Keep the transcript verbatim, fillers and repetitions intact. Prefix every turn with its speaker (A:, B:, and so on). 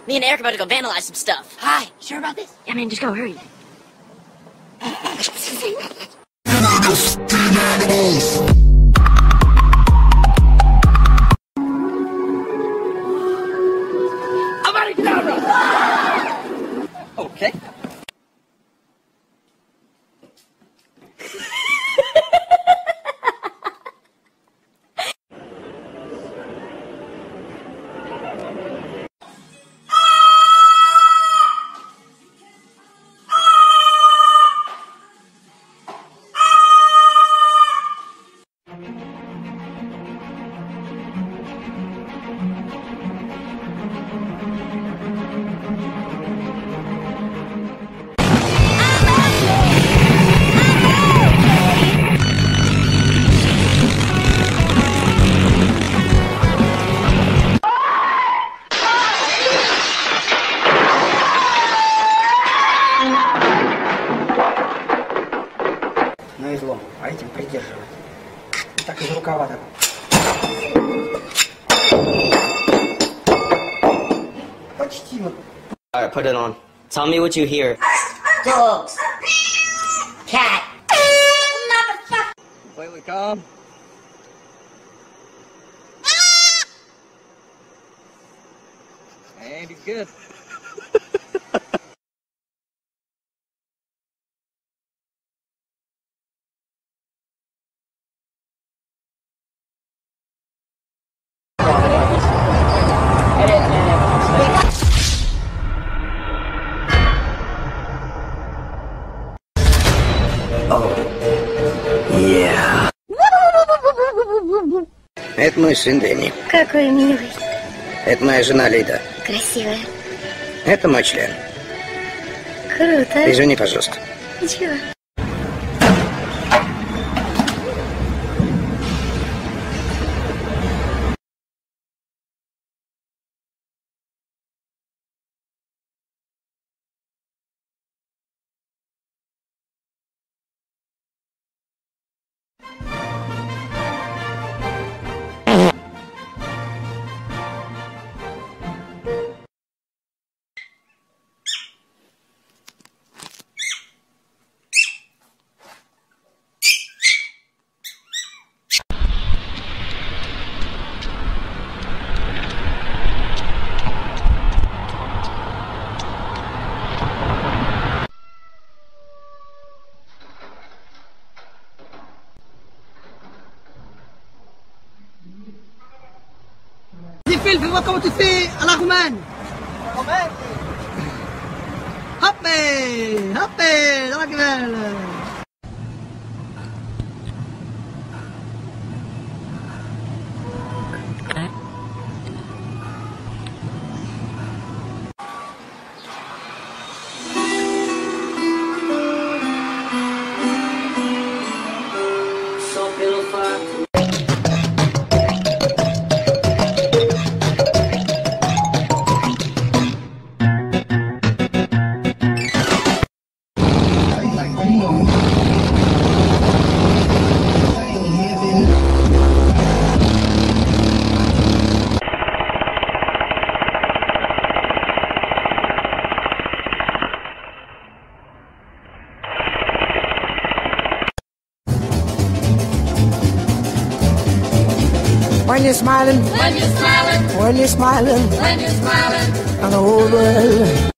A: Me and Eric are about to go vandalize some stuff. Hi, you sure about this?
B: Yeah, man, just go, hurry.
A: I'm out of camera! Okay.
C: На излом, а этим придерживать. И так из рукава так. Почти вот.
D: Alright, put it on. Tell me what you hear.
A: Dogs. Cat. Motherfucker.
D: Completely calm. And he's good.
E: Yeah. Это мой сын Дэнни.
B: Какой милый.
E: Это моя жена Лида.
B: Красивая.
E: Это мой член.
B: Круто.
E: Извини, пожалуйста.
B: Ничего.
C: Fais voir comment tu fais à la roumaine. Romaine. Hop, hop, dans la gueule.
A: Só pelo fato.
C: When you're smiling,
A: When you're smiling,
C: when you're smiling,
A: when you're smiling,
C: and the whole world